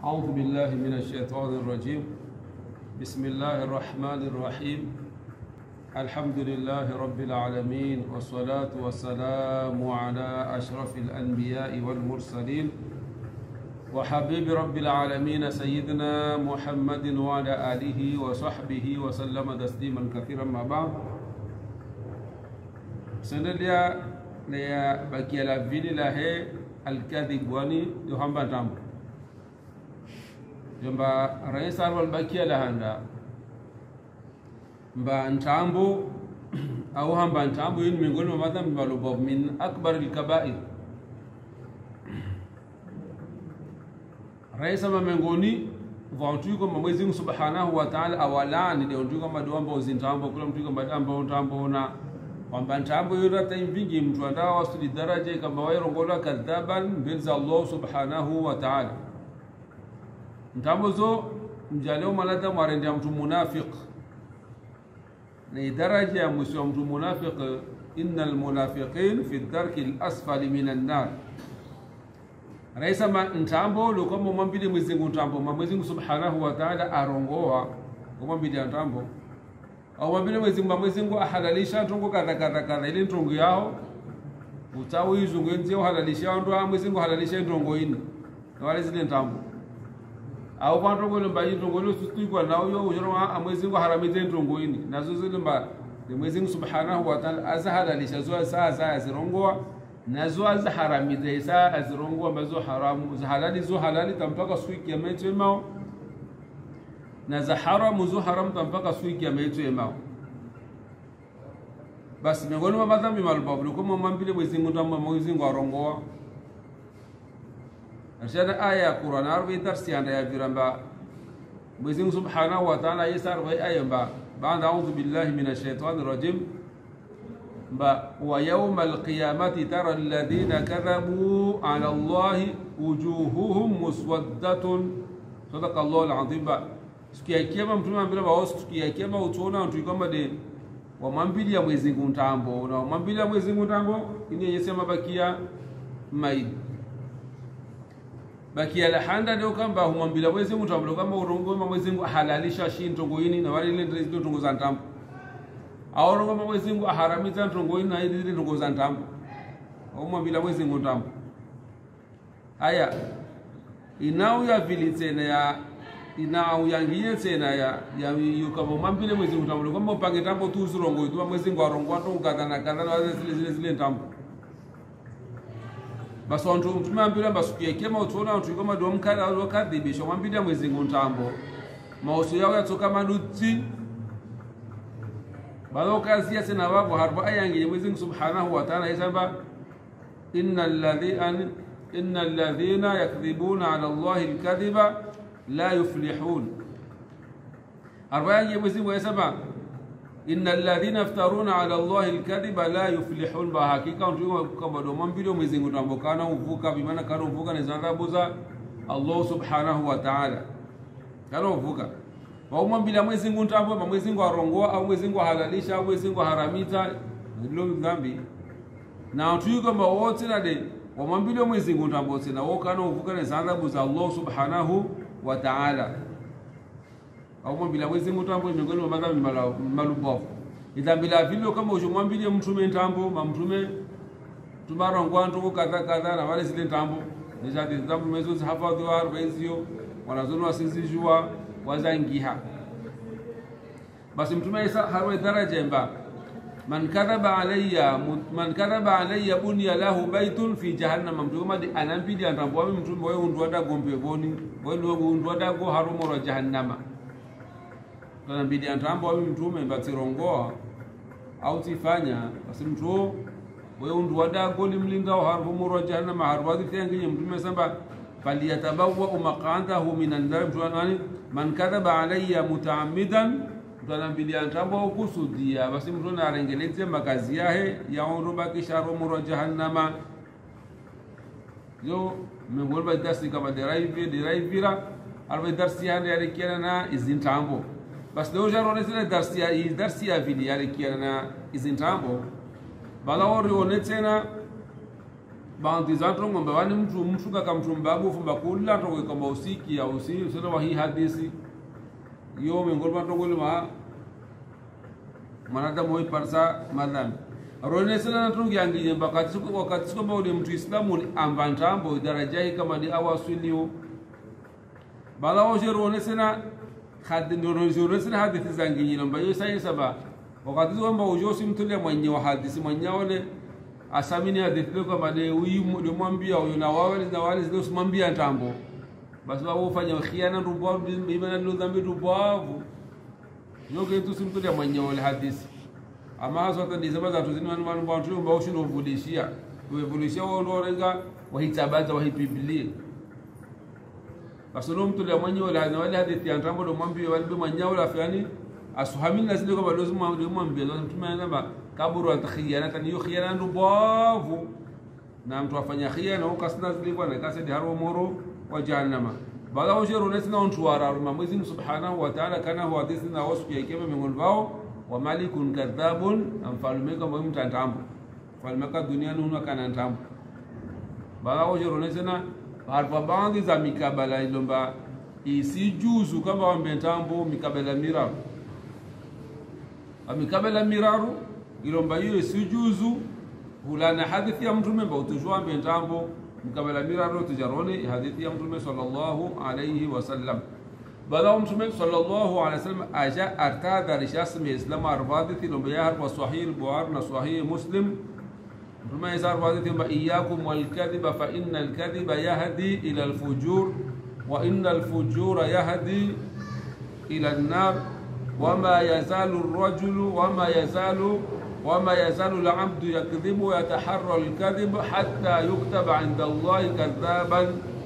أعوذ بالله من الشيطان الرجيم. بسم الله الرحمن الرحيم. الحمد لله رب العالمين، والصلاة والسلام على أشرف الأنبياء والمرسلين وحبيب رب العالمين سيدنا محمد وعلى آله وصحبه وسلم تسليما كثيرا. ما بعد، سندليا ليا بكي لا فيني لا هي الكذب واني يهمبا تامو jomba rais alwal bakia la handa mba ntambo au hamba ntambo yini miongoni mwa madhambi malubovu min akbar alkabair. Rais ama miongoni vantu kwa Mwenyezi Mungu Subhanahu wa Ta'ala awalani ndio ndio kama doamba uzintambo kula mtu kama damba ntambo na kwamba ntambo yura taimvingi mtu andaa wasuli daraja kama wairongola kadhaban mbele Allah Subhanahu wa Ta'ala. Ntambo zo mjaleo malata mwarendea mtu munafiq ni daraja ya mwisho mtu munafiq. Innal munafiqin fi dharki al-asfali minan nar. Raisa ma ntambo lo kama mwambile Mwenyezi Mungu ntambo Mwenyezi Mungu Subhanahu wa Ta'ala arongoa kama mbili ntambo au mwambile Mwenyezi Mungu ahalalisha ntongo kadha ile ntongo yao utawi izungenzi uhalalisha ndo Mwenyezi Mungu halalisha ntongo ini na wale zile ntambo au kwa ntongo ile mbaji ntongo ile sustikwa na huyo ujoro Mwenyezi Mungu haramize ntongo ini nazo zile mba Mwenyezi Mungu Subhanahu wa Ta'ala azahalalisha zo saa zirongoa nazo azaharamize saa azirongoa ambazo haramu za halali zo halali tampaka siku ya mao na za haramu zo haramu tampaka siku ya mao. Basi miongoni mwa madhambi malubavu kama mwambile Mwenyezi Mungu ndama Mwenyezi Mungu arongoa arshada aya ya Qur'an arbi darsi anda ya viramba Mwenyezi Mungu Subhanahu wa Ta'ala yasar wa aya ba ba'da a'udhu billahi minash shaitani rajim ba wa yawmal qiyamati tara alladhina kadhabu 'ala Allahi wujuhuhum muswaddatun. Sadaqa Allahu al-'azim. Ba sikia kiyama mtume ambia ba sikia kiyama utaona watu kama de wa mambili ya Mwenyezi Mungu ntambo na mambili ya Mwenyezi Mungu ntambo ini yesema bakia mai bakia la handa ndio kamba humwambia Mwenyezi Mungu ntambo kama urongo Mwenyezi Mungu halalisha shintongo ini na wale ile ndio tongo za ntambo au rongo Mwenyezi Mungu aharamiza ntongo ini na ile tongo za ntambo au mwambia Mwenyezi Mungu ntambo aya inao ya vilitena ya inao yangiye tena ya yukamo mambile Mwenyezi Mungu ntambo kama upange ntambo tu usurongo itu Mwenyezi Mungu arongo ndo ukadana kadana wale zile ntambo. Basi watu mtume ambia basukie kema utaona watu kama ndio mkala au kadhibisha mwambia Mwenyezi Mungu ntambo mauso yao yatoka maduti bado kazi ya sana babu harba ayangi Mwenyezi Mungu Subhanahu wa Ta'ala yasema innal ladhina yakdhibuna 'ala Allahi al-kadhiba la yuflihun. Arbayangi Mwenyezi Mungu yasema innal ladhina yaftaruna 'ala Allahi al-kadhiba la yuflihun. Ba hakika ndio kama ndo mwambie Mwenyezi Mungu tambokana uvuka bimana kana uvuka na adhabu za Allah Subhanahu wa Ta'ala kana uvuka wa mwambie Mwenyezi Mungu tambo Mwenyezi Mungu arongoa au Mwenyezi Mungu halalisha au Mwenyezi Mungu haramiza ndio dhambi na watu kama wote na de wa mwambie Mwenyezi Mungu tambo tena wao kana uvuka na adhabu za Allah Subhanahu wa Ta'ala au mwambie Mwenyezi Mungu tambo miongoni mwa madhambi malubavu. Idhambila vile kama ujumwambie mtume ntambo mamtume tumarongwa ntuko kadha na wale zile ntambo ni za ntambo mezo hafadhi wa arbenzio wanazono wasizijua wazangiha. Basi mtume Isa harwe daraja mba man kadhaba alayya bunya lahu baytun fi jahannam. Mtume di anambidi antambo mtume wewe undwada gombe boni wewe undwada go harumo ra jahannama kana bidi antambo mtume mbatirongoa au tifanya. Basi mtu wewe undwada go limlinga harumo ra jahannama harwazi tengi mtume samba faliyatabawa maq'adahu minan nar. Mtume man kadhaba alayya mutaammidan tunambidi antambo kusudia. Basi mtu na arengeleze makazi yake yaondoba kisha romo jahannama. Yo mengolba darsi kama deraivira alba darsi yani alikiana na izintambo. Basi leo jarone zile darsi ya vili alikiana na izintambo. Bala wori onetena baadhi za watu ngombe wani mtu kaka mtu mbabu fumba kula to kwamba usiki au usio wa hii hadithi yo mengolwa to gulma manada moi parsa madam rone sana tungi angi wakati kwamba ule mtu Islamu ambantambo daraja hii kama ni awasiliu bala oje rone sana hadithi zangi nyinamba yo sai saba wakati kwamba ujosi mtulia mwenye wa hadithi mwenye wale asamini hadithi kwamba ni uyu mwambia huyo na wale zile usimwambia tambo basi wao ufanya khiana rubavu bimana ndo dhambi rubavu yoke tu simtulia mwenye wale hadithi ama zote ndizo baza tuzini wanu watu ambao shino vulishia kuevulishia wao ndo renga wahitabaza wahibiblia basi ndo mtulia mwenye wale hadithi antambo ndo mwambia wale mwenye wale afani asuhamina zile kwa balozi mwambia ndo mtumeana kaburu atakhiana tani yo khiana ndo bavu na mtu afanya khiana ukasna zile kwa na kasedi haro moro wa jahannama bala ujero nesina ontuara Mwenyezi Subhanahu wa Ta'ala kana huwa hadithi wasu ya kema miongoni wao wa malikun kadhabun amfalume kama mtantambo falmaka duniani una kana ntambo bala ujero nesina harfa bandi za mikabala ilomba isijuzu kama wambentambo mikabala miraru amikabala miraru ilomba hiyo isijuzu hulana hadithi ya mtume mbao tujua mbentambo mkabala miraru tujarone hadithi ya mtume sallallahu alayhi wasallam bala mtume sallallahu alayhi wasallam aja artada rishasmi islam arbadati ilomba ya harfa sahih buhari na sahih muslim mtume isa arbadati ma iyyakum wal kadhiba fa innal kadhiba yahdi ila al fujur wa innal fujura yahdi ila an-nar وما يزال الرجل وما يزال العبد يكذب ويتحرى الكذب حتى يكتب عند الله كذابا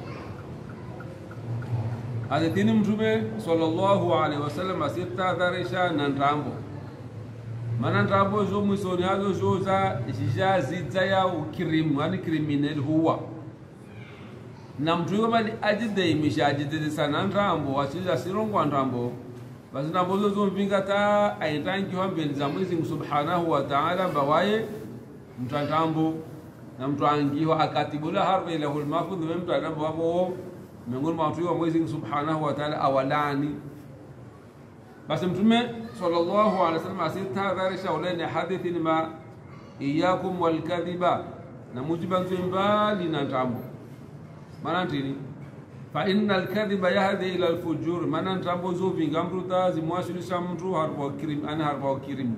هذا تيني متومه صلى الله عليه وسلم اسيتا دارشا نانتامبو manantambo zo mwisoni hazo zo za jizazita ya ukirimu yani criminal huwa na mtu kama ajide imeshajide sana ntambo wachiza sirongo ntambo basi na bozo zo mpinga ta aitangi hambeni za Mwenyezi Subhanahu wa Ta'ala bawaye mtantambo na mtu angiwa akatibula harfa ila hulmafudh wa mtantambo hapo miongoni mwa watu wa Mwenyezi Subhanahu wa Ta'ala awalani basi mtume sallallahu alaihi wasallam asitahadharisha ulani hadithi ma iyyakum wal kadhiba na mujiban mbali na tambo maana nini fa innal kadhiba yahdi ila al fujur maana tambo zo vinga mruta zimwashirisha mtu harba kirim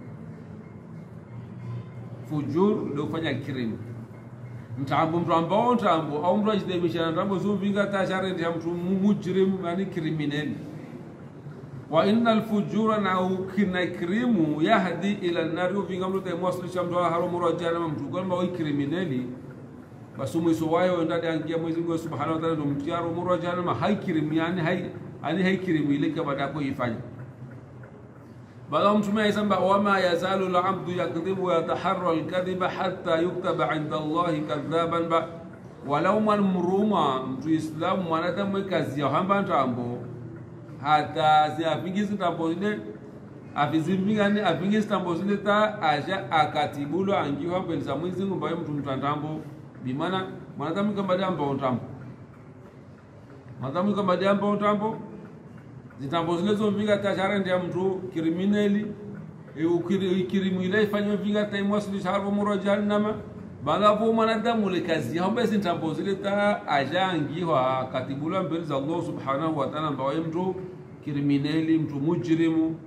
fujur ndio kufanya kirim mtambo mtu ambao mtambo au mtu ajidemisha tambo zo vinga tashare ndio mtu mujrim yani criminal wa innal fujura na kinakrimu yahdi ila an-nar vinga mtu temwashirisha mtu haramu rajana mtu kwamba wao criminali basi mwiso wao ndani angia Mwenyezi Mungu Subhanahu wa Ta'ala mtiaro mura jahannama haikirim yani haikirim ile kama dako ifanye bala mtume ayasamba wama yazalu al-abdu yakdhibu wa yataharra al-kadhiba hatta yuktaba 'inda Allah kadhaban ba walau man muruma mtu Islam mwanadamu kazi ya hamba ntambo hata ziafingizi tambo ile afizimingani afingizi tambo zile ta aja akatibulo angiwa mbele za Mwenyezi Mungu baye mtu mtantambo bimana mwanadamu kama jambo ntambo mwanadamu kama jambo ntambo zitambo zile zo vinga tashara ndia mtu criminali ukirimu ile ifanywe vinga taimwasili sharbo muro jahannama balapo mwanadamu le kazi yao basi ntambo zile ta ajangiwa katibula mbele za Allah Subhanahu wa Ta'ala mbaye mtu criminali mtu mujrimu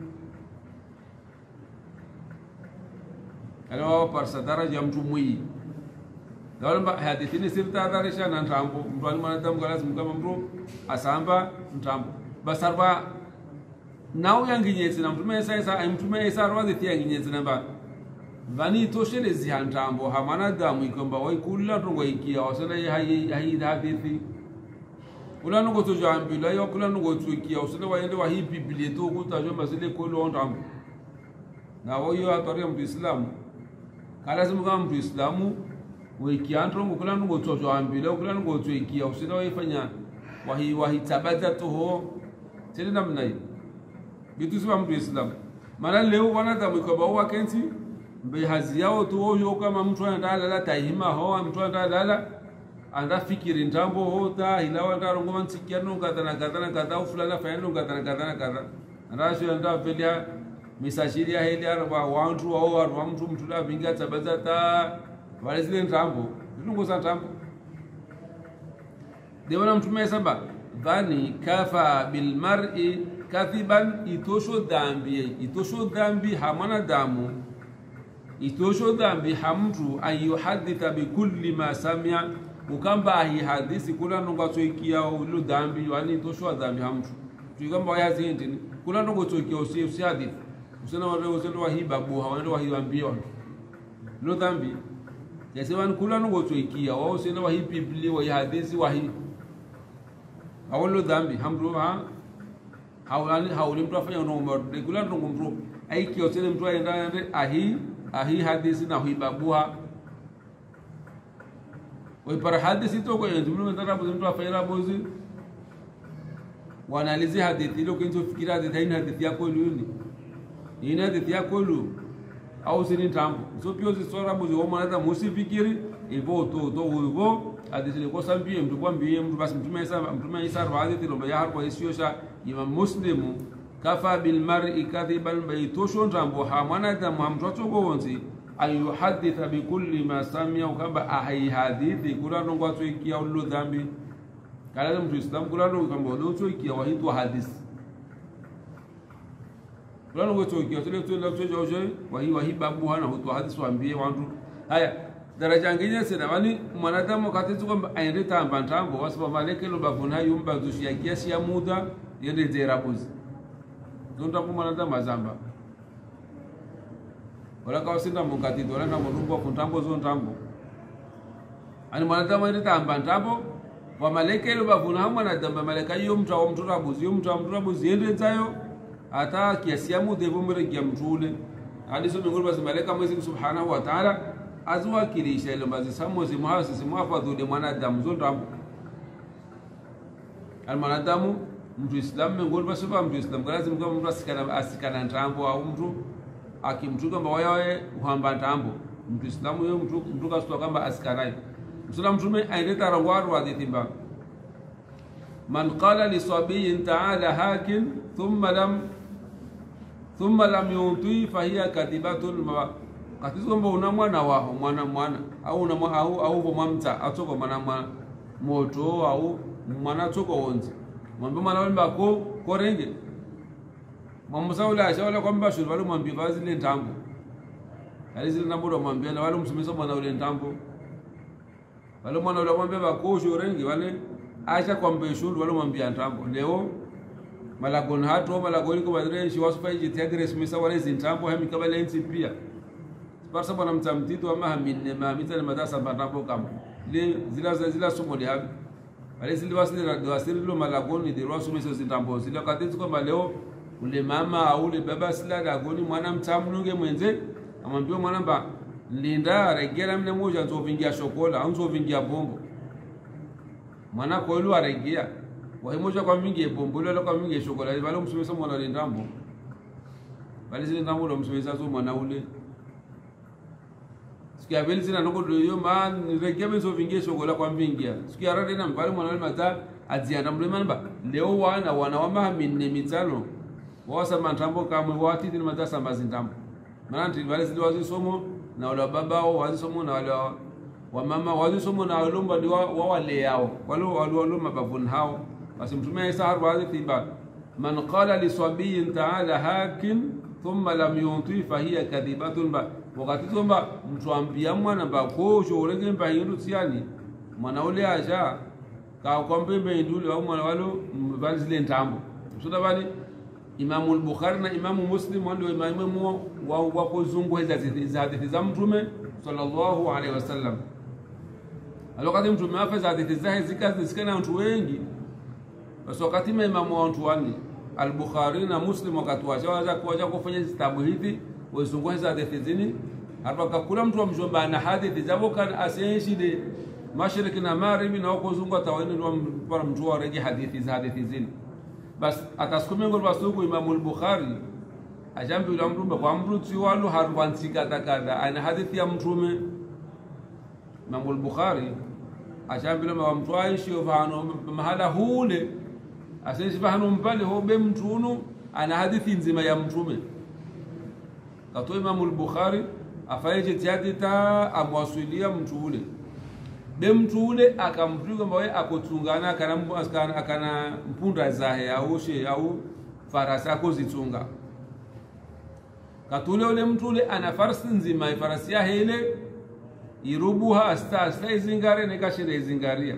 alawa parsa daraja mtu mwi Dalam hadithi ni sirta darisha na ntambo mtu alimwanadamu lazima kama mtu asamba ntambo basarba nao yanginyezi na mtume Isa rawadhi tia yanginyezi namba vani toshele zihantambo hamanadamu ikomba wai kula tongo ikia wasana hayi hadithi kula nungo tujambila yo kula nungo tuikia wasana waende wa hii biblia to kutajwa masile kolo ntambo na wao atoria mtu Islamu lazima kama mtu Islamu wekiantro ngukula nungo tojo ambile ukula nungo tuikia usina waifanya wahi tabata toho tena namna hii bitu sema mtu Islam mara leo wanadamu kwa bawa kenti mbe hazi yao tu oyo kama mtu anadala tahima ho mtu anadala anda fikiri ntambo hota ilawa ndarongo mansikiano kadana fulana fayano kadana rasho anda velia misashiria heli arwa wantu au arwa mtu la vinga tabazata wale zile ntambo ndungo za ntambo dewana mtume saba dhani kafa bil mar'i kathiban itosho dhambi hamana damu itosho dhambi hamtu ayuhaditha bikulli ma samia ukamba hi hadisi kula nonga toikia ulo dhambi yani itosho dhambi hamtu tukamba ya zindi kula nonga toikia usi hadithi usena wale usendo wa hibabu hawaendo wa hiambia lo dhambi yasewan kula nonga toikia wao usenda wa biblia wa hadisi wa hi awolo dhambi hamtu ha hauli mtu afanya unaomba kula nonga mtu aiki osele mtu aenda ahi hadisi na hibabuha para hadithi to kwa ndio nataka mtu afanye bozi wanaalizi hadithi ile kinzo fikira hadithi yako ni hadithi yako au sini tambo so pio zisora bozi wao mwanadamu musifikiri hivyo to hivyo hadithi ile kwa sababu mtu kwambie mtu basi mtume Isa hadithi lo ya harba isiyosha Imam Muslim kafa bil mar'i kadhiban baytushu tambo ha mwanadamu hamtoto gonzi ayuhaditha bikulli ma samia ukamba ahi hadithi kula nongo atoikia ulo dhambi kala mtu Islam kula nongo kamba ulo atoikia wahitu hadisi kula nongo atoikia tele tele tujoje wahi babu hana hutu hadisi waambie watu haya daraja ngine sasa wani mwanadamu katizu kwamba aende tamba ntambo wasipa maleke lo bavuna yumba zushia kiasi ya muda yende zerabuzi ndio mwanadamu azamba wala kwa sinda mungati wala na mungu kwa ntambo zo ntambo ani mwanadamu ile tamba ntambo wa malaika ile bavuna hamwa na damba malaika hiyo mtu rabuzi yende zayo hata kiasi ya muda hivyo mregia mtule hadi sio ngoro basi malaika Mwenyezi Subhanahu wa Ta'ala azwa kilisha ile bazi samozi muhasisi muafadhu mwanadamu zo ntambo al mwanadamu mtu Islam ngoro basi mtu Islam lazima mtu asikana ntambo au mtu akimtuka kwamba wayawe uhamba ntambo mtu Islamu yeye mtu kaswa kwamba asikarai Muislamu mtume aileta rawar wa dhimba man qala li sabiyin ta'ala hakin thumma lam yunti fa hiya katibatun katizo kwamba una mwana wao mwana au una au mamta atoko mwana moto au mwana toko onzi mwambie mwana wemba ko korenge Mamusaula ashaula kwamba shule wale mwambie vazi ile ntambo. Alizile ntambo mwambie na wale msomesa mwana ule ntambo. Wale mwana ule mwambie bakosho rengi wale acha kwamba shule wale mwambie ntambo. Leo malagon hato malagoni kwa badre shi wasupa ji tegres misa wale zintambo hami kabla nchi pia. Sparsa bwana mtamtito ama hamine mamita na madasa bantambo kama. Le zila somo de habi. Wale zile wasili lo malagoni de rosu misa zintambo. Zile kadeti kwamba leo ule mama au ule baba sila dagoni mwana mtamnunge mwenze amwambia mwana mba linda regera mne moja nzovingia shokola au nzovingia bombo mwana koelu aregea wahi moja kwa mingi bombo lelo kwa mingi shokola bale msumesa mwana lindambo bale zile ndambo lo msumesa zo mwana ule sikia beli zina noko yo man regea nzovingia shokola kwa mingi sikia rade na bale mwana ule mata azianda mlema mba leo wana wama minne mitano wasa mantambo kama wati ni madasa mazintambo maana wale zile wazi somo na wale baba wao wazi somo na wale wa mama wazi somo na wale mbadi wale yao wale mabavun hao basi mtume Isa wazi tiba man qala li sabiyin ta'ala hakin thumma lam yunti fa hiya kadhibatun ba wakati kwamba mtu ambia mwana bako shorege mba yindu tiani mwana ule aja ka kwambe mbendule au mwana wale bali zile ntambo sio bali Imamu al-Bukhari na Imamu Muslim ndio imamu wa kuzungu hizo hadithi za Mtume sallallahu alaihi wasallam. Alokati Mtume afeza hadithi zake zikana watu wengi. Basi wakati Imamu watu wani al-Bukhari na Muslim wakatuacha kuacha kufanya kitabu hizi wazungu hizo hadithi zini hata kula mtu amjomba na hadithi zao kana asiyeshi mashariki na magharibi na kuzungu atawaini ndio mtu wa reji hadithi zini bas ataskume ngol basuku Imam al-Bukhari ajambi ula mtume kwa mruti walu harwansi kada ana hadithi ya mtume Imam al-Bukhari ajambi la mtu aishi ovano mahala hule asisi vahano mpale hobe mtunu ana hadithi nzima ya mtume kato Imam al-Bukhari afaje tiatita amwasulia mtu ule be mtu ule akampiga mbawe akotungana akana mpunda zahe au farasi akozitunga katule ule mtu ule ana farasi nzima farasi ya hele irubuha asta izingare nekashire izingaria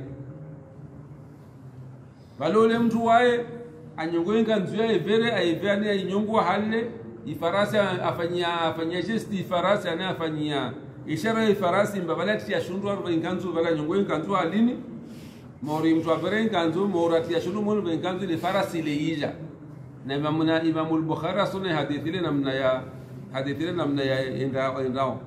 bale ule mtu wae anyongoenga nzuya evere aivyani ainyongwa halle ifarasi afanyia gesti ifarasi anafanyia ishara ifarasi mbabalati ya shundu arba inganzu bala nyongoenga nzu halini mori mtu avere inganzu morati ya shundu mulu inganzu ile farasi ile yija na Imam al-Bukhari sunna hadithi ile namna ya endao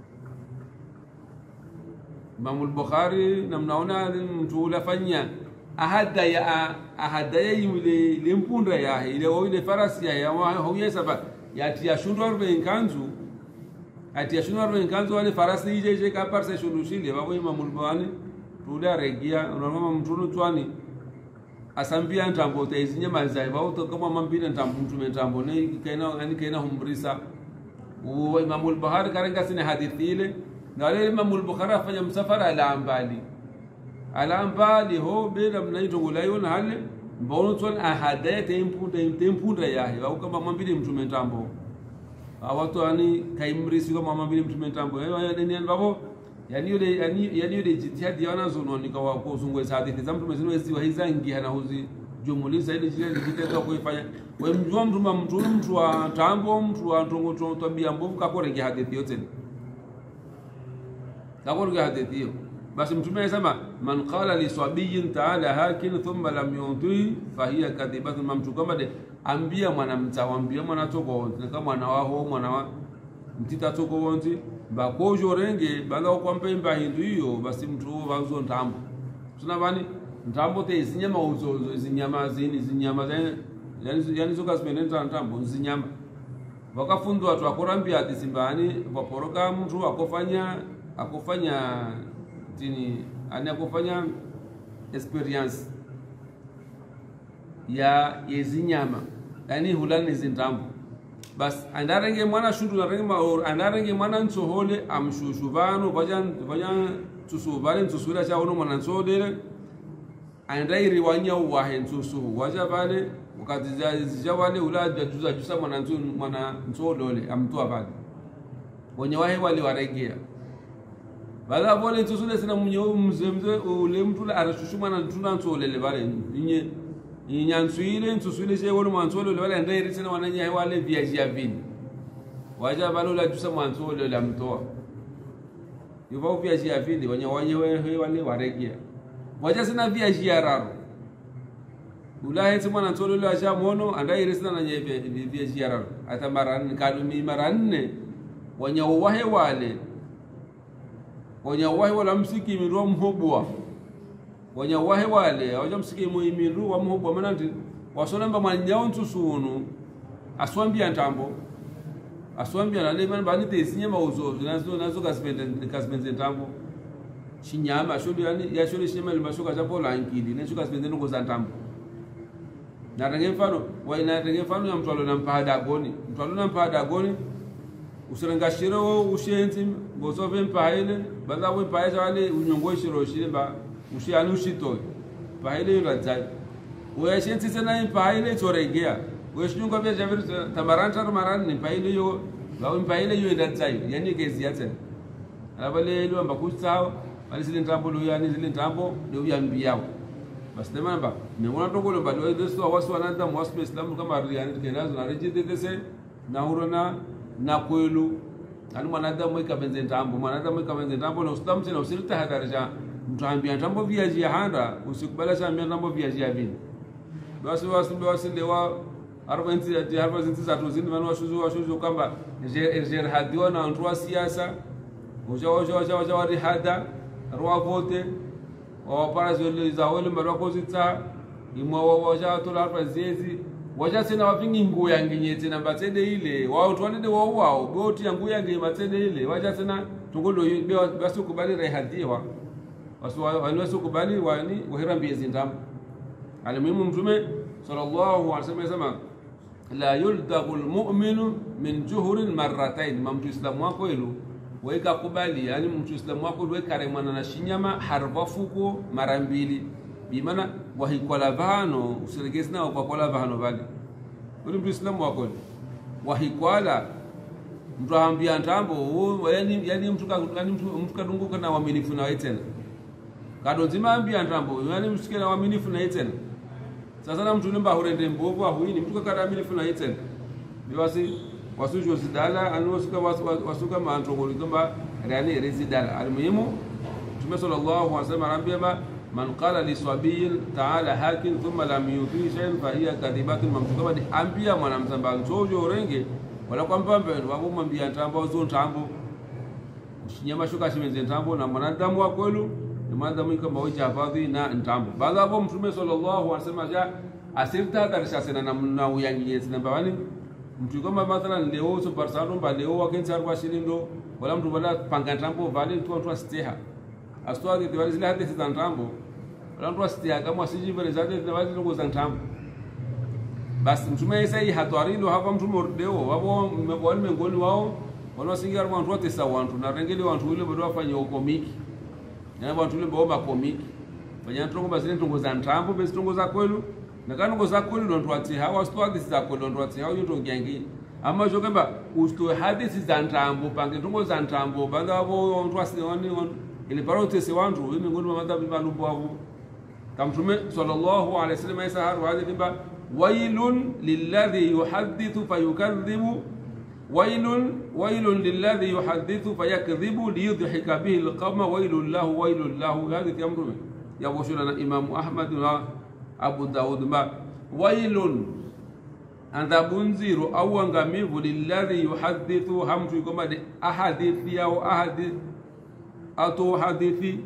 Imam al-Bukhari namnaona mtu ulafanya ahada ya ile mpunda ya ile farasi ya hoye saba yatia shundu arbe inkanzu atia shundu arbe inkanzu wale farasi ije kaparse shundu shile babo Imam al-Bukhari tula regia unaona mtu twani asambia ntambo tezinye manzai babo to kama mambina ntambo mtume ntambo ne kaina humbrisa u Imam al-Bukhari karanga sine hadithi ile na wale Imam al-Bukhari afanya msafara ala ambali ho bela mnaito gulayona hale mbono tson ahadaya tempunda yahe au kama mambili mtume ntambo awatu ani kaimrisi kama mambili mtume ntambo yani babo yani yule jitihadi yana zono nikawa kuzungwe hadithi za mtume zino ziwa hizangi hana huzi jumuliza ile jile likiteka kuifanya we mjua mtu wa tambo mtu wa ntongo tabia mbovu kakorege hadithi yote kakorege hadithi hiyo basi mtume anasema man qala li sabiyin ta'ala hakin thumma lam yuti fahiya kadhibatun mamtu kama de ambia mwanamtawambia mwana toko kama mwana wao mwana wa mtita toko wonzi bakojo renge bala kwa mpemba hindu hiyo basi mtu wazo ntambo tunabani ntambo te zinyama uzo zinyama yani zoka spendenta ntambo zinyama wakafundwa watu akorambia atisimbani waporoka mtu akofanya tini anakofanya experience ya yezinyama yani hulani zintambo bas andarenge mwana shundu andarenge mwana nsohole amshushuvano vajan tusubale ntusula cha ono mwana nsodele andairi wanya wahe ntusu waja vale wakati zijawale ulaja jusa mwana nsodole amtua vale wenye wahe wale waregea bala vole ntusule sina mzemze ule mtula arashushuma na ntuna nsolele vale inyansuile ntusule je wolo mwansole le wale ndairi tena wananya wale viaji ya vini waja balo la jusa mwansole la mtoa yuva viaji ya vini wale waregia waja sina viaji ya raro ulahe tena mwansole le aja mono andairi tena nanye viaji ya raro hata kalumi maranne wanya wahe wala msiki mirwa mhobwa wanya wahe wale awaja msiki muimiru wa mhobwa mananti wasonamba mwanyao ntusunu aswambia ntambo aswambia na lema bani tesinye mauzo nazo kaspenze ntambo shinyama shodi yani ya shodi shema limashoka japo lankidi neshuka kaspenze nuko za ntambo na range mfano ya mtwalo na mpahada agoni usirangashiro ushenzi bosove mpaile banda we paisa wale unyongo shiro shire ba ushiyani ushito paile yuratsai we shenzi sana mpaile toregea we shinyongo vya javiri tamaranta maran ni paile yo ba mpaile yo ndatsai yani kezi yatse abale ilo amba kustao bali zile ntambo lo yani zile ntambo ndio uyambiyao basi temamba meona tokolo bado deso wasu wananda mwaspe islam kama yani kenazo na rejide dese na urona na kwelu ani mwanadamu ikabenze ntambo na usilamu tena usilitahadharisha mtu ambia ntambo viaji ya handa usikubala cha ambia ntambo viaji ya vini basi lewa 40 za tuzini manu washuzu kamba jer hadiwa na antua siasa uja wadi hada ruwa vote wawapara zole za wale marwa kozita imwa waja tola alfa ziezi wacha sina wapingi nguo yangi nyete na batede ile wao tuanede wao goti yangu yangi batede ile wacha sina tungolo basi kubali rehadiwa wasu kubali wani wahira mbiezi ndam alimuhimu mtume sallallahu alaihi wasallam la yultaqu almu'minu min juhurin marratayn mtu islamu wako ilu weka kubali yani mtu islamu wako weka remana na shinyama harbafuko mara mbili bimana wahikola vano usiregezi nao kwa kola vano vali uli mtu islamu wako wahikola mtu ambia ntambo yani mtu kadunguka na waaminifu na tena kado nzima ambia ntambo yani mshike na waaminifu na tena sasa na mtu nimba horende mbovu ahuini mtu kadaminifu na tena biwasi wasujo zidala anusuka wasuka maantongoli kamba yani rezidala almuhimu Mtume sallallahu alaihi wasallam anambia man qala li sabiyin ta'ala hakin thumma lam yufi shay'an fa hiya kadhibatun mamtukaba di ambia mwanamzamba nzojo renge wala kwamba mbendo wabo mwambia ntambo zo ntambo ushinyama shuka shimenze ntambo na mwanadamu wa kwelu ni mwanadamu kama wewe hafadhi na ntambo baada hapo Mtume sallallahu alaihi wasallam ja asirta darisha sana na uyanginyezi namba wani mtu kama mathalan leo so barsado mba leo wakenza arwa shilindo wala mtu bala panga ntambo vale tu steha astwadi tiwali zile hadithi za ntambo wala mtu steha kama asiji vile zake tiwali zongo za ntambo basi mtume Isa hii hatwarindo hapa mtu mordeo wabo wale mengoni wao wanasingia watu wote sawa watu na rengeli watu wale bado wafanye komiki na watu wale baomba komiki fanya ntongo basi ntongo za ntambo basi ntongo za kwelu na kanongo za kwelu ndo twati hawa stwadi za kwelu ndo twati hawa yoto ngiangi ama jokamba usto hadithi za ntambo pange ntongo za ntambo banga wabo watu wasioni ile parote se watu mimi ngoni madhabi malumbo wao kamtume sallallahu alaihi wasallam Isa haru hadithi ba wailun lilladhi yuhaddithu fayukadhibu wailun lilladhi yuhaddithu fayakdhibu liyudhhika bihi alqawma wailun lahu hadithi ya mtume ya boshona na Imam Ahmad na Abu Daud ma wailun andabunziru au angamivu lilladhi yuhaddithu hamtu kama de ahadithi au hadithi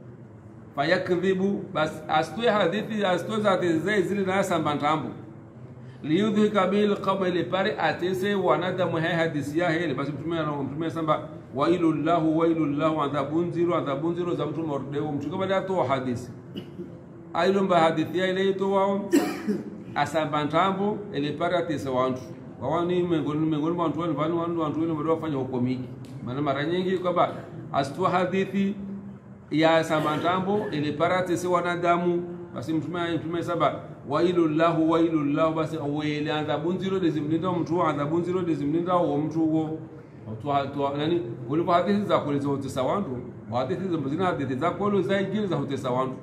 fayakdhibu bas astoi hadithi astoi zate zile na sambantambo liyudhika bil qabl pare atese wanadamu hadithi ya hele basi mtume samba wailul lahu adhabunziru za mtu mordeo mtu kama da to hadithi ailomba hadithi ya ile to wao asambantambo ile pare atese wantu wawani mengoni watu wale ndio wafanya ukomiki maana mara nyingi kwamba astoi hadithi ya samantambo ile parate si wanadamu basi mtume saba wailul lahu basi awele adhabunziro dezimlinda mtu adhabunziro dezimlinda wa mtu huo watu nani ulipo hadithi za kueleza utesa wantu hadithi zina hadithi za kolo za injili za utesa wantu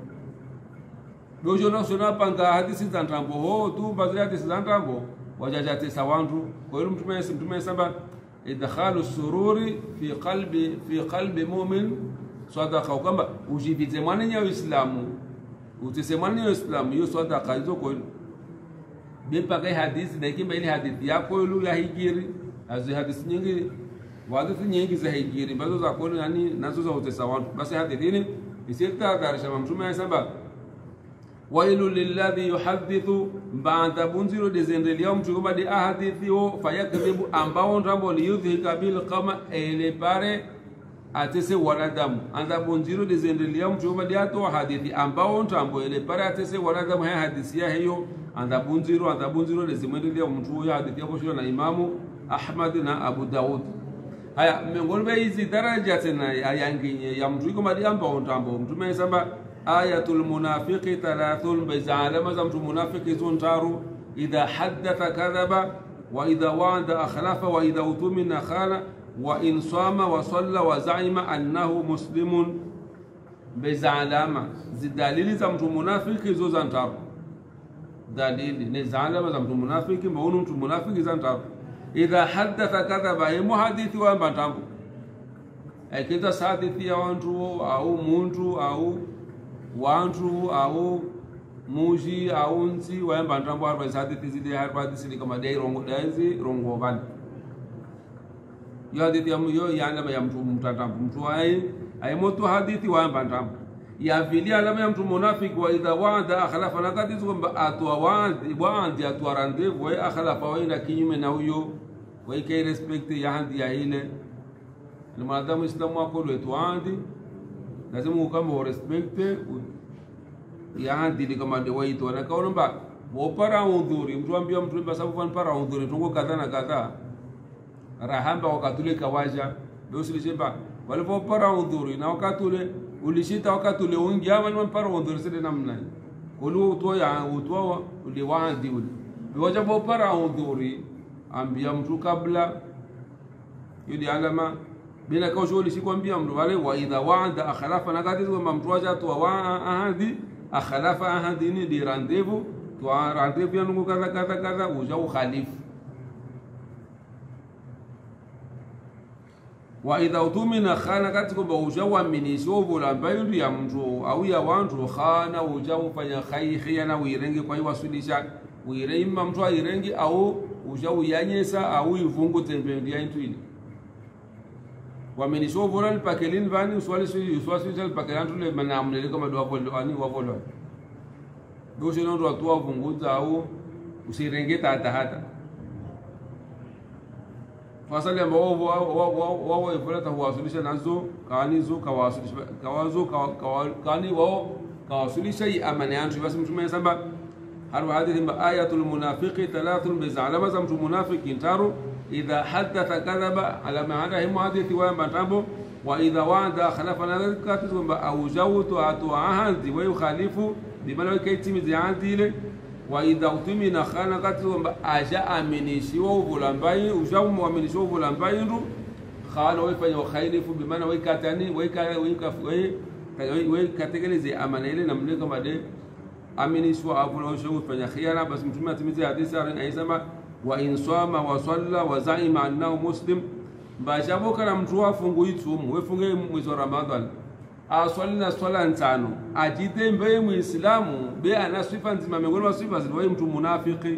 dojo na sona panga hadithi za ntambo ho tu bazira hadithi za ntambo wajaja tesa wantu kwa hiyo mtume saba idkhalu sururi fi qalbi mu'min sadaqa kwamba ujibize mwananya wa Uislamu utise mwananya wa Uislamu hiyo sadaqa hizo kwa bipa kai hadithi na kimba ile hadithi yako ile ya hijiri azi hadithi nyingi za hijiri bazo za kwa nani nazo za utesa watu basi hadithi ni isikta darisha mtume anasema wailu lilladhi yuhaddithu ba'da bunziru dezendelia mtu kwamba di hadithi ho fayakdhibu ambao ndambo liyudhika bil qama ile pare atese wanadamu andabunziro dezendelia mtu kwamba di ato hadithi ambao ndambo ile pare atese wanadamu haya hadithi ya hiyo andabunziro dezendelia mtu ya hadithi hapo shio na Imamu Ahmad na Abu Daud haya miongoni hizi daraja tena yanginye ya mtu kwamba di ambao ndambo mtume anasema ayatul munafiqi 30 bizalama za mtu munafiki zontaru idha haddatha kadhaba wa idha wa'ada akhlafa wa idha utumina khana wa in sama wa salla wa za'ima annahu muslimun bizalama zidalili za mtu munafiki zo zantaru dalili ni zalama za mtu munafiki mbona mtu munafiki zantaru idha haddatha kadhaba ya muhadithi wa mbatambo akida hadithi ya watu au muntu au wantu au muji au nzi waemba ntambo harba hadithi zile harba hadithi kama dai rongo bali yo hadithi ya myo yana ya mtu mtatambo mtu ai moto hadithi waemba ntambo ya vili alama ya mtu munafiki wa idha wa'ada akhlafa nakati kwamba atwa wa'adi atwa rendezvous wa akhlafa wa ina kinyume na huyo wa ikai respect ya hadi ya ile ni maadamu islamu wako wetu wa'adi lazima ukamba respect ya hadi kama ndio waito anakaomba wopara udhuri mtu ambia mtu basa sababu para udhuri tungo kadha na kadha rahamba wakatule kawaja ndio silisheba walipopara udhuri na wakatule ulishita wakatule ungi hapa ni para udhuri sile namna ulu utoa uliwaadi ule biwaja popara udhuri ambia mtu kabla yudi alama bila kausho ulishikwambia mtu wale wa idha wa'ada akhlafa nakati kwamba mtu acha tu ahadi akhlafa ahadi ni di rendezvous to rendezvous yangu kadha uja ukhalifu wa idha utumina khana katika uja uaminisho bora mbayo ya mtu au ya watu khana uja ufanya khiana uirenge kwa iwasilisha uirema mtu airengi au uja uyanyesa au ivungu tembe ya intwili wamenisho bora pakelin vani uswali pakelantu le manamle kama dua ani wavolo doshi ndo watu wavunguza au usirengeta hata fasali ambao wao ifoleta huwasilisha nazo kanizo kawasilisha kani wao kawasilisha amani yantu basi mtume samba harwa hadithi ayatul munafiqi thalathun bizalama za mtu munafiki taro idha hadatha kadhaba ala maana hadithi wa matambo wa idha wa'ada khalafa nadhakatu kwamba aujawtu ahadi wa yukhalifu bimana kaitimizi ahadi ile wa idha utumina khana katu kwamba aja aminishiwa ubulambai ujamu aminishiwa ubulambai ndu khana wafanya ukhalifu bimana waikatani waikatekeleze amana ile na mleka made aminishwa abula ushufanya khiana basi mtume atimizi hadithi aisema wa insama wa salla wa zaima annahu muslim bashaboka na mtu wafungu itumu wefunge mwezi wa Ramadhan aswalina swala ntano ajite mbe muislamu be ana sifa nzima miongoni mwa sifa zile mtu munafiki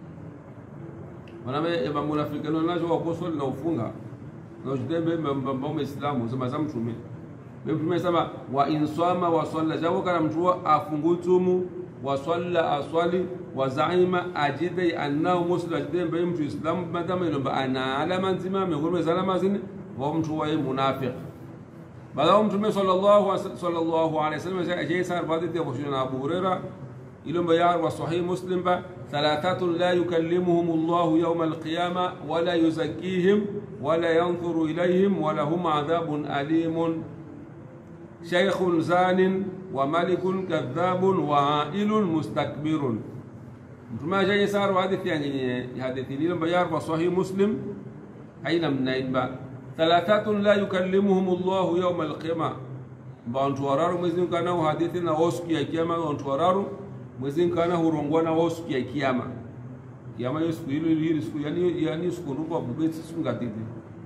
wanawe eba munafiki no najo wakoswali na ufunga na ujidembe mbamba muislamu sema za mtume mtume sema wa insama wa salla jaboka na mtu afungu itumu wa salla aswali wa zaima ajide annahu muslim ajide mbe mtu islamu madama ilomba ana alama nzima miongoni mwa alama zini wa mtu wa munafiki baada mtume sallallahu alaihi wasallam ajisa badati ya Abu Hurairah ilomba ya wa sahih muslim ba thalathatun la yukallimuhum Allah yawm al-qiyamah wa la yuzakkihim wa la yanzuru ilayhim wa lahum adhabun alimun shaykhun zanin wa malikun kadhabun wa ailun mustakbirun mtume ajisa hadithi ya hadithi ilomba ya wa sahih muslim aina mnaimba thalathatun la yukallimuhum Allah yawm al-qiyamah bantu wararu mwezi kana hadithi na osiki ya kiyama bantu wararu mwezi kana hurongwana osiki ya kiyama kiyama siku ile siku yani siku rupa bubeti siku ngatiti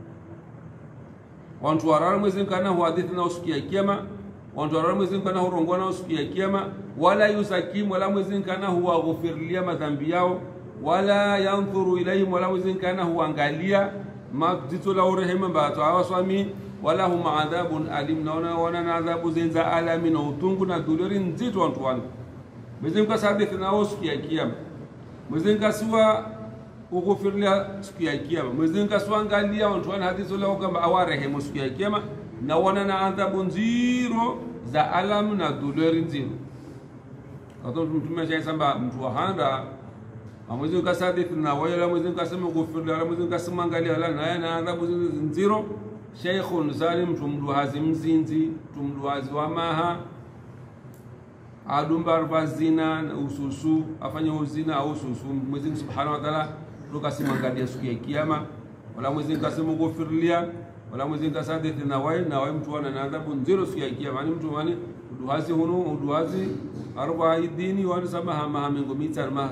bantu wararu mwezi kana hadithi na osiki ya kiyama bantu wararu mwezi kana hurongwana osiki ya kiyama wala yusakim wala mwezi kana huwa ghufirlia madhambi yao wala yanzuru ilayhim wala mwezi kana huangalia ma dito la urehema bato awaswami wala hum adhabun alim naona wana adhabu zenza alami na utungu na dulori nzito watu wangu mwezinga sadithi na siku ya kiyama mwezinga siwa ughufirlia siku ya kiyama mwezinga siwa angalia watu wana hadithi la kwamba awarehemu siku ya kiyama na wana na adhabu nziro za alam na dulori nziro kato mtume samba mtu wahanda amwezi kasadithi na wala mwezi kasema kufirla wala mwezi kasema angalia wala na adhabu nziro shaykhun zalim tumduhazi mzinzi tumduhazi wa maha adumbar bazina ususu afanya uzina au ususu mwezi subhanahu wa ta'ala tukasema angalia siku ya kiyama wala mwezi kasema kufirlia wala mwezi kasadithi na wala mtu ana adhabu nziro siku ya kiyama ni mtu wani uduhazi hunu uduhazi arba dini wa samaha maha mingo mitar maha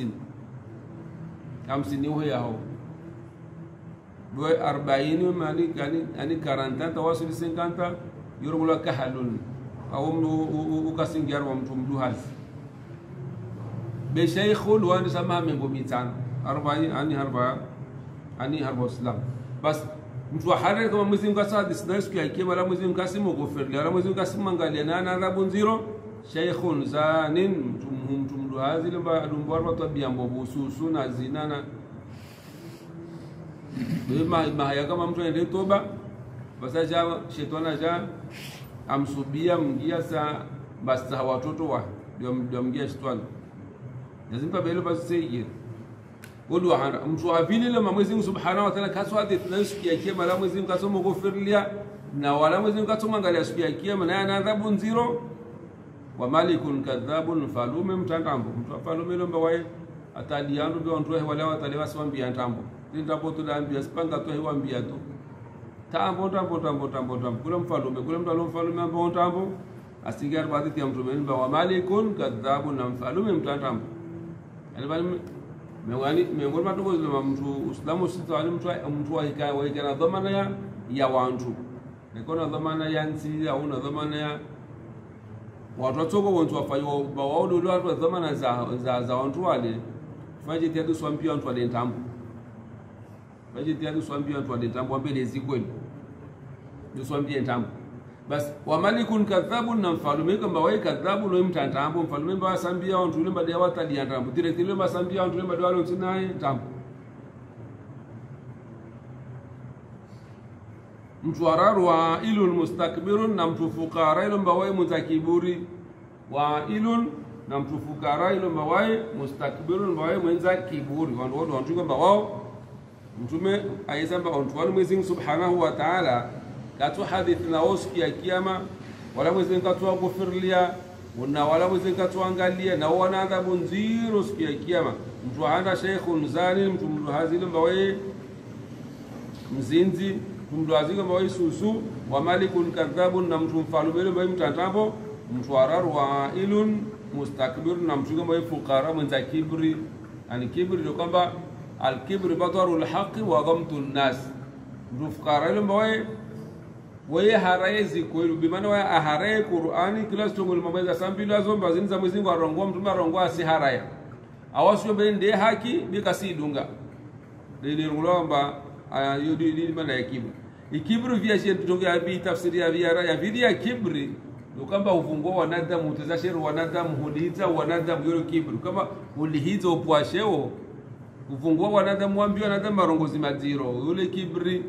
50 huwa yao boy 40 mani yani 40 tawasul 50 yurugula kahalun au ukasingiar wa mtu mduhazi be shaykhul wa samaha mingo mitar 40 ani harba islam bas mtu haraka kama Mwenyezi Mungu asadi sina siku ya kiyama la Mwenyezi Mungu asimu gofirli la Mwenyezi Mungu asimu angalia na adhabu nziro shaykhun zanin mtu mduhazi lemba adumbarwa tabia mbovu susu na zina na mahaya kama mtu ende toba basi ja shetani ja amsubia mngia sa basi watoto wa ndio mngia shetani lazima belo basi sije Odu hana mtu avili le Mwenyezi Mungu Subhanahu wa Ta'ala kaswadi tunasikia kiyama la Mwenyezi Mungu kasoma gofirlia na wala Mwenyezi Mungu kasoma angalia siku ya kiyama na ana adhabu nziro wa malikun kadhabun falume mtangambo mtu falume lomba wae ataliandu bi ontoe wala watalewa swambia ntambo ndambo tudambia sipanga to hiwambia tu tambo kula mfalume kula mtu alomfalume ambo ntambo asigar baadhi ya mtu mwenba wa malikun kadhabun na mfalume mtangambo alibali miongoni mwa tuko zile mtu Uislamu sitawali mtu waikana dhamana ya wantu nikona dhamana ya nchi au na dhamana ya watu watoko wantu wafanywa wao ndio watu dhamana za wantu wale faje tiadu swambia wantu wale ntambo faje tiadu swambia wantu wale ntambo mbele zikweli ndio swambia ntambo bas wa malikun kadhabun na mfalume kamba wai kadhabu no mtantambo mfalume ba sambia wantu ule baada ya watali ya ntambo direct ile masambia wantu ule baada wale tunaye ntambo mtu araru wa ilul mustakbirun na mtu fukara ile mbawai mtakiburi wa ilun na mtu fukara ile mbawai mustakbirun mbawai mwenza kiburi wantu kwamba wao mtume aisamba wantu wale Mwenyezi Mungu Subhanahu wa Ta'ala katu hadithi na oski ya kiyama wala Mwenyezi Mungu katu gofirlia na wala Mwenyezi Mungu katu angalia na wana adhabu nziro siku ya kiyama mtu hana sheikhun zani mtu hazile mbawai mzinzi mtu azika mbawai susu wa malikun kadhabun na mtu mfalume mbawai mtantambo mtu araru wa ilun mustakbir na mtu mbawai fukara mwenza kibri yani kibri ndio kwamba al-kibri bataru al-haqi wa dhamtu an-nas mtu fukara ile mbawai wewe haraezi kweli bimana wewe aharae Qur'ani kila stongo limabeza sambila zomba zinza Mwenyezi Mungu arongoa mtume arongoa si haraya awasio bende haki bikasidunga ndio ngulomba yodi maana ya kibri ikibri vya shetu tongea bi tafsiri ya ya kibri ndio kwamba ufungua wanadamu utazashiru wanadamu huliza wanadamu yule kibri kama ulihiza upwasheo ufungua wanadamu waambia wanadamu marongozi madiro yule kibri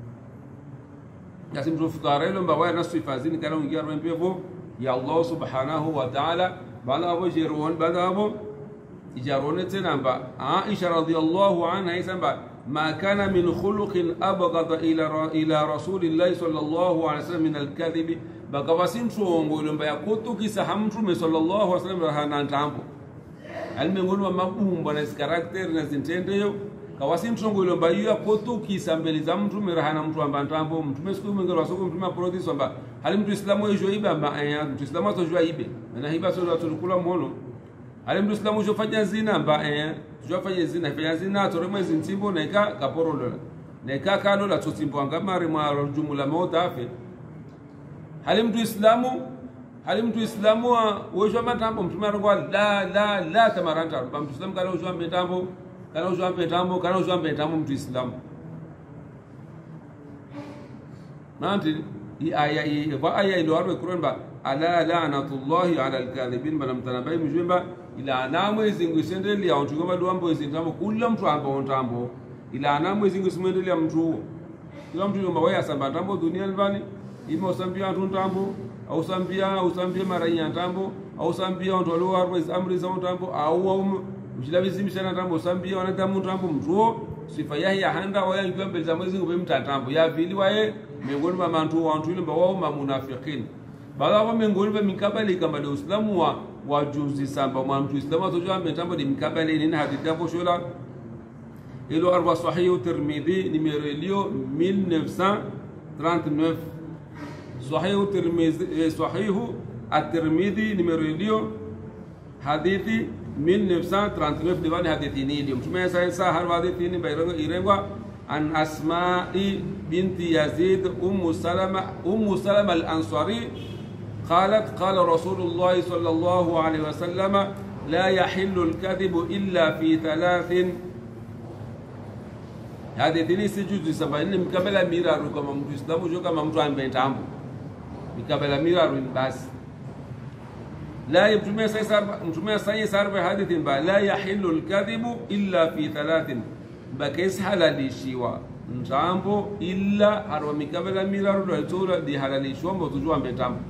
yasim tufukara ile mbawaya na sifazini kana ungia rempevo ya Allah Subhanahu wa Ta'ala bala abo jeron bala abo ijarone tena mba Aisha radhiyallahu anha isamba ma kana min khuluqin abghad ila rasulillahi sallallahu alayhi wasallam min al-kadhib bakawasin tuongo ile mbaya kutukisa hamtume sallallahu alayhi wasallam rahana ntambo almengoni wa mabumba na karakter na zintendeyo kawasin tuongo ile mbaya kutukisa mbele za mtume rahana mtu amba ntambo mtume siku mwingine wasoko mtume prodi somba hali mtu islamu yejo iba mtu islamu atojua ibe na hiba sio tulukula mwono hali mtu islamu ujofanya zina mba ujofanya zina atorema zintimbo na ika kaporola na ika kalo la tutimbo angamari mwa jumla mota afe hali mtu islamu wejo matambo mtume arongo la tamaranta mtu islamu kala ujo mbetambo kana ujo mbetambo mtu islamu nanti aya ilo arwe Qur'an ala la'natullahi ala al-kadhibin bana mtanabai mjumba ila anamwe zingu sendeli ya watu kama duambo zintambo kula mtu amba ntambo ila anamwe zingu simendeli ya mtu kila mtu yomba waya samba ntambo dunia ndani ima usambia watu ntambo au usambia maraiya ntambo au usambia watu walio arwe amri za ntambo au mjilabizimisha ntambo usambia wanadamu ntambo mtu sifa yahi ya handa waya ngiwa mbele za Mwenyezi Mungu mtantambo ya vili wae miongoni mwa watu ile mbao munafiqin bala wa miongoni mwa mikabali kama ndio Uislamu wa juzi samba mwa mtu Uislamu atojua mtambo ni mikabali nini hadithi hapo shola ilo arwa sahih Tirmidhi numero 1939 sahih at-Tirmidhi numero hadithi 1939 diwani hadithi ndio mtume sasa har hadithi ni bayrongo irengwa an Asma'i binti Yazid أم سلمة الأنصاري قالت قال رسول الله صلى الله عليه وسلم لا يحل الكذب إلا في ثلاث hadithi ni sijuzu sabaini mkabala miraru kama mtu Islamu jo kama mtu ambaye tambo mkabala miraru ni basi la mtumia sai sarba hadithin ba la yahillu alkadhibu illa fi thalathin bakais halalishiwa ntambo illa harwa mikabala miraru do tola di halalishwa mbotu jo ambaye tambo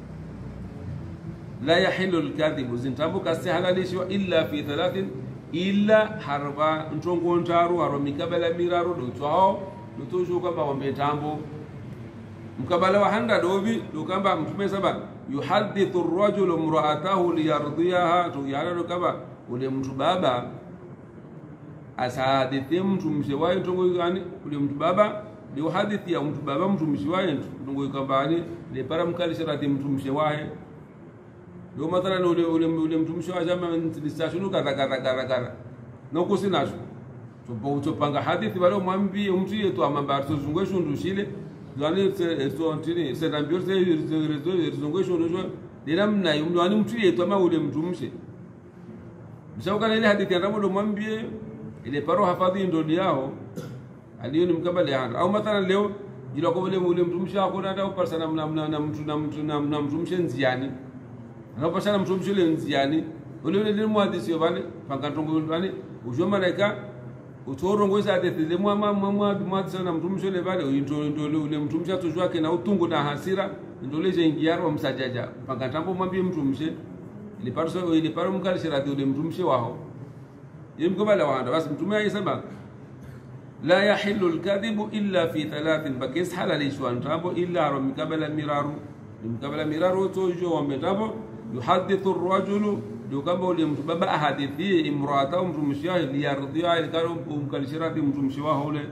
la yahillu alkadhibu zintambo kasi halalishwa illa fi thalathin illa harba ntongo ntaru harwa mikabala miraru do twao do tojo kamba wambe tambo mkabala wa handa dobi do kamba mtume saba yuhaddithu ar-rajulu imra'atahu liyardiyaha to yalo kamba ule mtu baba asahadithi mtu mshewaye ntongo gani ule mtu baba ndio hadithi ya mtu baba mtu mshewaye ntongo kamba ni le para mkalishirati mtu mshewaye ndio mathalan ule mtu mshewaye jama nisashunu kadha no kusinacho to panga hadithi wale mwambi mtu yetu amamba tuzungwe shundu shile zani so ntini se nambio se zungwe shundu jo dinamna yumwani mtu yetu ama ule mtu mshe mshauka ile hadithi ndio mwambi ile paro hafadhi ndio yao aliyo ni mkabala handa au mathalan leo jira kwa ule mtu mshe akona hata upasana na mtu mshe nziani anapasana mtu mshe ile nziani ule muhadisi wale panga tongo wale ujo malaika utorongoza hadithi mwa sana mtu mshe ile pale ule mtu mshe tujua kina utungu na hasira ndio leje ingiaro msajaja panga tambo mwambie mtu mshe ile paro mkalishirati ule mtu mshe wao ile mkabala waanda basi mtumia yesema la yahillu alkadhibu illa fi thalathin bakis halalishwa ntambo illa ro mkabala miraru tojo wametapo yuhaddithu ar-rajulu ndio kama ule mtu baba ahadithie imraata mtu mshiahi liyardhiya ilikaru mkalishirati mtu mshiwaho ule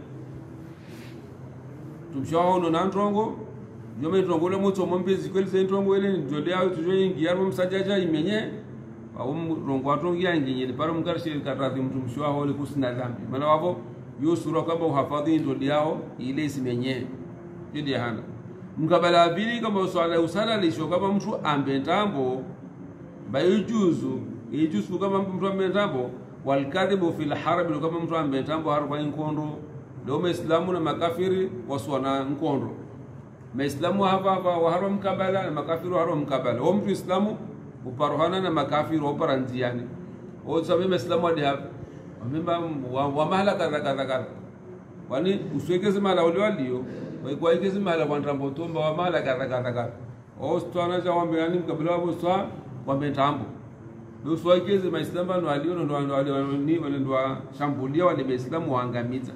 tumshiwaho ndo na ntongo yome ntongo ule mtu mwambezi kweli ze ntongo ile ndio leo tujo ingia ro msajaja imenye au rongo atongi yangi ni paro mkalishirati katrati mtu mshiwaho ule kusina dhambi maana wapo yo sura kama uhafadhi ndio yao ile isimenye ndio hana mkabala abili kama usala lisho kama mtu ambentambo bayujuzu ijuzu kama mtu ambentambo walkadhibu fil harb kama mtu ambentambo harba inkondo ndio Muislamu na makafiri waswana nkondo Muislamu hapa wa harba mkabala na makafiri harba mkabala wa mtu Islamu uparohana na makafiri oparanziani o sababu Muislamu hadi hapa wamemba wa mahala kadha wani uswekeze mala wale walio kwa ikeze mala kwa ntambo tomba wa mahala kadha o stwana cha wambirani mkabila wabo swa wambetambo ndio swa ikeze maislamba no alio ndo ndo shambulia wale Waislamu waangamiza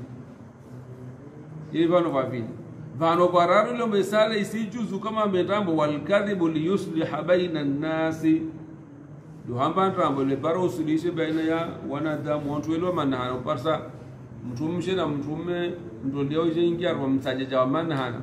ili vano bararu lo mesala isijuzu kama mbetambo walkadhibu liyusliha baina an-nasi ndio hamba ntambo le baro usulishe baina ya wanadamu watu wale manhana parsa mtumshe na mtume ndio leo ingia kwa msajaja wa manhana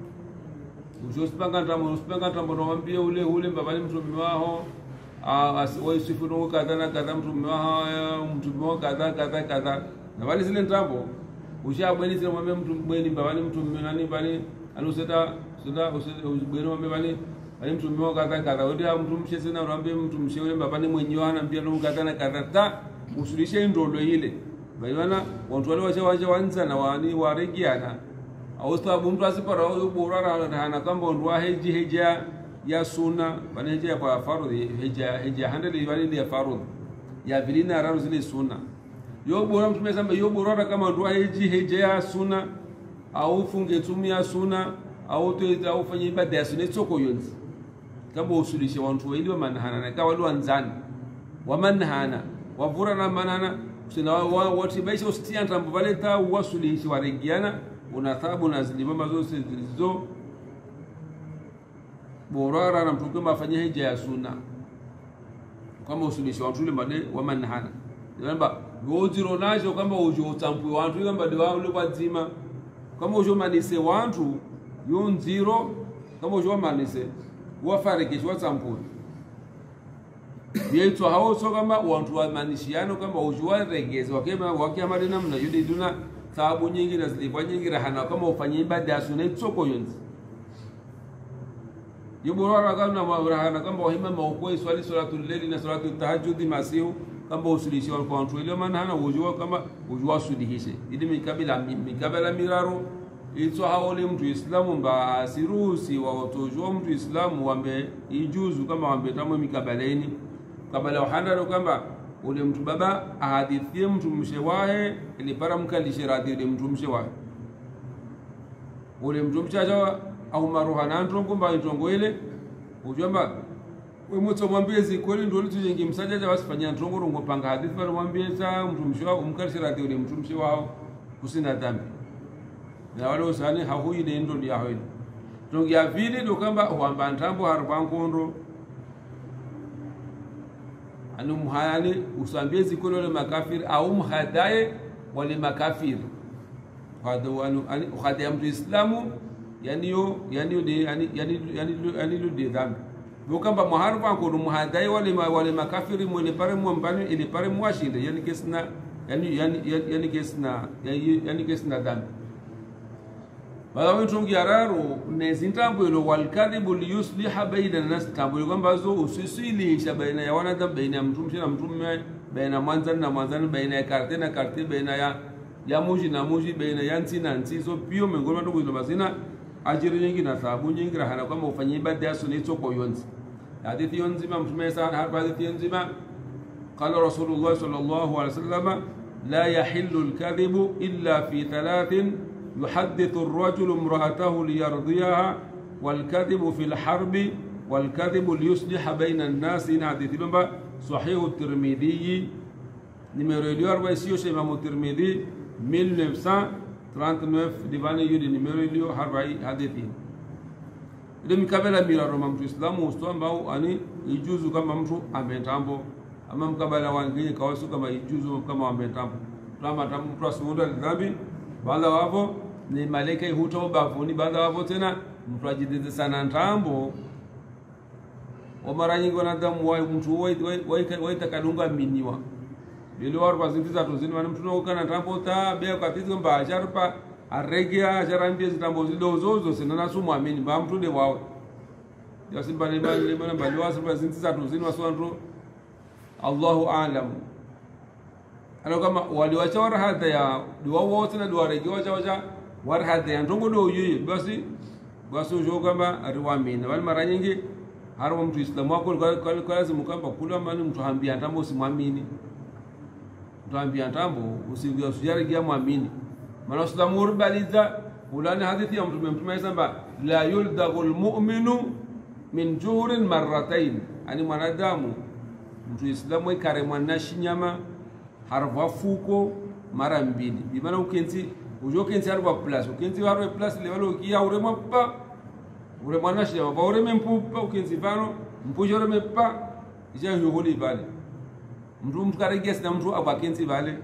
usipanga ntambo naambia ule mbabali mtume wao wasifuru kadha mtume wao mtume wao kadha na wale zile ntambo ushabweni zile mwambie mtu mbweni mbabali mtume nani bali aluseta usibweni mwambie bali mtu mmoja kadha wote mtumshe sana unaambia mtumshe yule mbapani mwenyewe anaambia ndo kadha usulishe ndolo ile baiwana watu wale waje wanza na wani waregiana au sababu mtu asipara huyo bora na kamba ndo hija ya sunna bana hija kwa fardhi hija handali bali ya fardhi ya bilina raru zile sunna yo bora mtume samba yo bora kama ndo hija ya sunna au funge tumia sunna au tu ufanye ibada ya sunna tsoko yonzi kama usulishe watu wale wa manhana na kwa wale wanzani wa manhana wavura na manhana sina watibaisha ustia tambo vale ta wasulishe waregiana unathabu na zilimama zote zilizo borara na mtume afanye hija ya sunna kama usulishe watu wale wa manhana namba gojiro nacho kama ujo utampu watu kama ndio wale wazima kama ujo manise watu yonziro kama ujo manise wafarikishwa watsampuni yetu hao so kama watu wa manishiano kama ujua regeze wakema namna yudi duna sababu nyingi na zilifanya nyingi rahana kama ufanye ibada sunna tsoko yonzi yubora kama rahana kama wahima maukoi swali salatul layli na salatul tahajjud masihu kamba usulishi walikuwa watu ile maana hana ujua kama ujua sulihishe ili mikabala miraro ito haole mtu Islamu mba asiruhusi wa utojua mtu Islamu wambe ijuzu kama wambe tamwe mikabalaini kabala wahanda kwamba ule mtu baba ahadithie mtu mshewahe ili para mkalishe radhi mtu mshewahe ule mtu mchaja au maruhana ntongo mba ntongo ile ujamba we mtu mwambie zikweli ndio tujenge msajaja wasifanya ntongo rongo panga hadithi bali mwambie ta mtu mshewahe umkalishe radhi ule mtu mshewahe kusina dhambi na wale usani hahui ne ndo ya hoyi tongi ya vile ndo kamba wamba ntambo harbankondo anu muhayani usambie zikolo le makafir au mhadaye wale makafir hado anu khadaya mtu Islamu yani lu de dhambi ndo kamba muharbankondo muhadaye wale makafiri mwene pare mwambani ile pare mwashinde yani kesna dhambi bala witungi araru nezintambo ilo walkadhibu liyusliha baina nas tambo kwamba zo usisilisha baina ya wanadamu baina ya mtume na mtume baina mwanzani na mwanzani baina ya karte na karte baina ya muji na muji baina ya nti na nti zo pio mengoma ndo kuzo mazina ajiri nyingi na thawabu nyingi rahana kwamba ufanye ibada ya sunna hizo kwa yonzi hadithi yonzi mtume sana hadithi yonzi qala rasulullah sallallahu alaihi wasallam la yahillu alkadhibu illa fi thalathin يحدث الرجل امرأته ليرضيها والكذب في الحرب والكذب ليصلح بين الناس إن حديث لما صحيح الترمذي numéro 4 sio chez Imam Tirmidhi 1939 divani yudi numéro 4 harbai hadithi ndio mkabala bila Roma mtu Islamu ustomba ani ijuzu kama mtu ametambo ama mkabala wengine kawasu kama ijuzu kama ametambo kama mtu asunda dhambi baada wapo ni malaika hutoba bavuni baada wapo tena mtu ajideze sana ntambo o mara nyingi wanadamu wa mtu waita kadunga miniwa lilo warpa zintiza tuzini wana mtu nokana ntambo ta bea kwa tizo mba ajarpa aregia jarambia zitambo zido zozo sinana sumu amini ba mtu de wawe ya simba ni bali wasu zintiza tuzini waswantu Allahu a'lam alo kama waliwacha warahadha ya duwa wote na duwa regi wacha warahadha ya ntongo do yuyi basi ujo kama ariwamina wale mara nyingi haro mtu Islamu wako kwa lazima kamba kula mani mtu hambia ntambo usimwamini mtu hambia ntambo usijarigia muamini maana Islamu urbaliza ulani hadithi ya mtume samba la yuldagul mu'minu min juhurin marratayn ani mwanadamu mtu Islamu ikare mwanashi nyama harva fuko mara mbili bimana ukenzi ujokenzi harva plus ukenzi harva plus lewalo kia urema pa urema nashi ya ba urema mpupa ukenzi vano mpujo urema pa ija yuhuli vale mtu karegesi na mtu abakenzi vale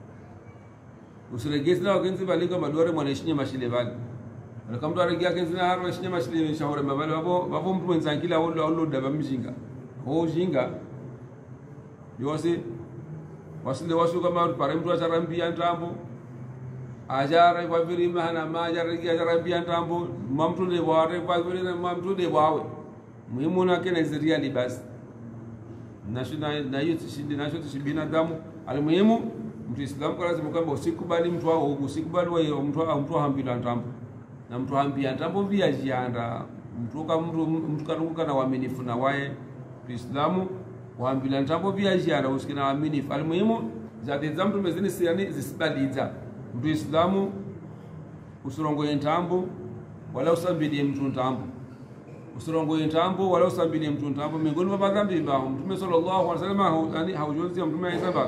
usiregesi na ukenzi vale kama dore mwanashinye mashile vale kama mtu aregia kenzi na harva shinye mashile shauri mabale babo mtu mwenzangila olo daba mjinga ho jinga yose wasile wasu kama pare mtu ajarambia ntambo ajara kwa vile mahana majara ajarambia ntambo mamtu de ware kwa vile na mamtu de wawe muhimu na kena ziria libasi nashina na yote shindi na yote shibina damu alimuhimu mtu Islamu kwa lazima kwamba usikubali mtu wao usikubali wao mtu hambila ntambo na mtu hambia ntambo via jianda mtu kanunguka na waaminifu na wae Islamu waambila ntambo vya jana usikina waaminifu alimuhimu zati za mtu mezini siyani zisibaliza mtu Islamu usurongo ntambo wala usambili mtu ntambo usurongo ntambo wala usambili mtu ntambo miongoni mwa madhambi ba Mtume sallallahu alaihi wasallam yani haujonzi Mtume aisaba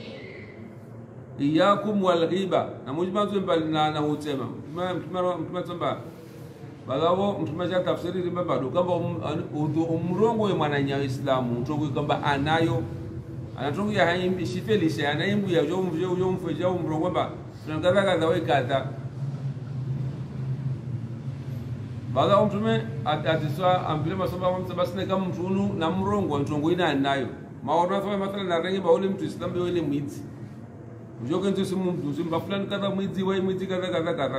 iyakum wal ghiba na mujibanzo mbali na utema Mtume tsamba balawo mtume cha tafsiri limba bado kamba umrongo we mwananya Islamu mtongo kamba anayo anatongo ya haimbi shifelisha anaimbu ya ujo mfeja umrongo ba tunakaza kaza we kaza balawo mtume atiswa ambile masoba mtabasine kama mtunu na mrongo mtongo ina anayo maona fa mathala na rangi ba ule mtu Islamu yule mwizi ujo kento simu mtu simba fulani kaza mwizi we mwizi kaza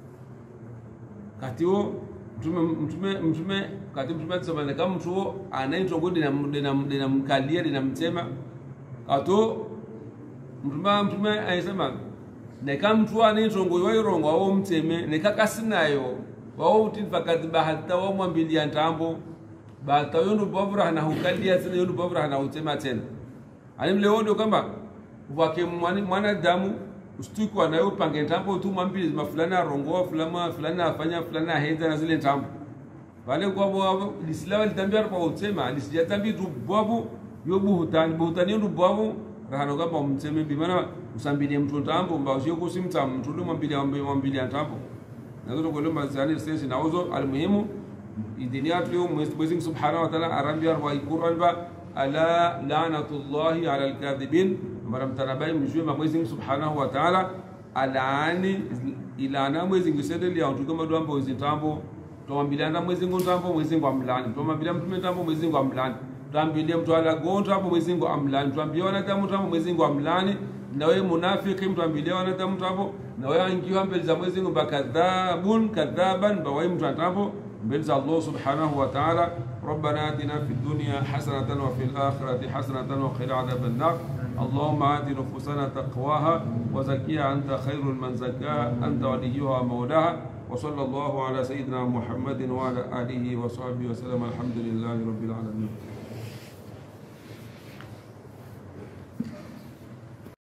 katio mtume kati mtume tsoma kama mtu anaitwa ngodi na mkalia na mtema ato mtume aisema neka mtu anitongo yoirongo wao mteme neka kasinayo wao utifakati bahata wao mwambilia ntambo bahata yondu bovra na hukalia tena yondu bovra na utema tena ani mleondo kamba wake mwanadamu usituko anayo pange ntambo tu mwambili mafulana rongo fulana afanya fulana henda na zile ntambo wale kwa bwabo lislawa litambia kwa utema lisijatambi tu bwabo yobu hutani yondu bwabo rahano kamba mteme bimana usambilie mtu ntambo mbao sio kusimta mtu ndo mwambilia ntambo nazo kulomba zani sisi nauzo almuhimu idini yatu leo Mwenyezi Subhanahu wa Ta'ala arambia wa Qur'an ba ala la'natullahi ala alkadhibin mara mtanabai mjue Mwenyezi Subhanahu wa Ta'ala alaani ilana Mwenyezi sedeli ya mtu kama doambo zitambo tuambiliana Mwenyezi ntambo Mwenyezi amlani tuambilia mtume ntambo Mwenyezi amlani tuambilia mtu ala gonta hapo Mwenyezi amlani tuambia wanadamu ntambo Mwenyezi amlani na wewe munafiki mtuambilia wanadamu ntambo na wewe angiwa mbele za Mwenyezi Mungu kadhaban bawai mtu ntambo mbele za Allah Subhanahu wa Ta'ala ربنا آتنا في الدنيا حسنة وفي الآخرة حسنة وقنا عذاب النار اللهم آت نفوسنا تقواها وزكيها أنت خير من زكاها أنت وليها ومولاها وصلى الله على سيدنا محمد وعلى آله وصحبه وسلم الحمد لله رب العالمين